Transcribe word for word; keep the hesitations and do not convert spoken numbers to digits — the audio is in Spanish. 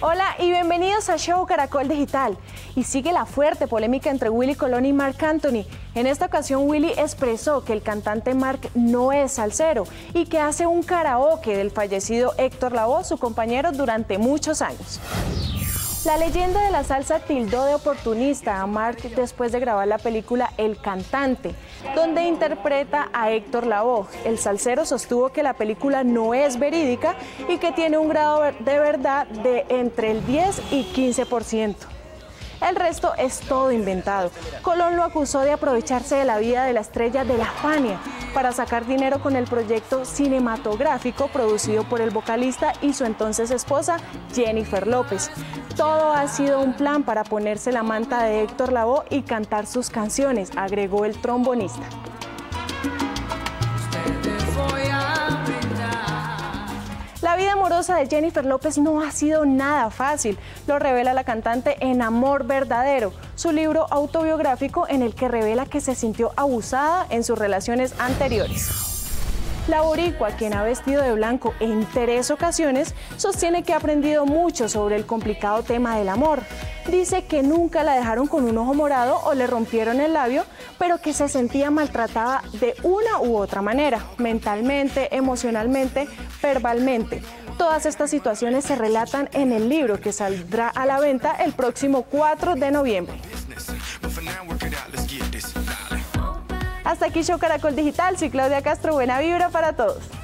Hola y bienvenidos a Show Caracol Digital. Y sigue la fuerte polémica entre Willy Colón y Marc Anthony. En esta ocasión Willy expresó que el cantante Marc no es salsero y que hace un karaoke del fallecido Héctor Lavoe, su compañero durante muchos años. La leyenda de la salsa tildó de oportunista a Marc después de grabar la película El Cantante, donde interpreta a Héctor Lavoe. El salsero sostuvo que la película no es verídica y que tiene un grado de verdad de entre el diez y quince por ciento. El resto es todo inventado. Colón lo acusó de aprovecharse de la vida de la estrella de la Fania para sacar dinero con el proyecto cinematográfico producido por el vocalista y su entonces esposa Jennifer López. Todo ha sido un plan para ponerse la manta de Héctor Lavoe y cantar sus canciones, agregó el trombonista. La vida amorosa de Jennifer López no ha sido nada fácil, lo revela la cantante en Amor Verdadero, su libro autobiográfico en el que revela que se sintió abusada en sus relaciones anteriores. La boricua, quien ha vestido de blanco en tres ocasiones, sostiene que ha aprendido mucho sobre el complicado tema del amor. Dice que nunca la dejaron con un ojo morado o le rompieron el labio, pero que se sentía maltratada de una u otra manera, mentalmente, emocionalmente, verbalmente. Todas estas situaciones se relatan en el libro que saldrá a la venta el próximo cuatro de noviembre. Hasta aquí Show Caracol Digital, soy Claudia Castro, buena vibra para todos.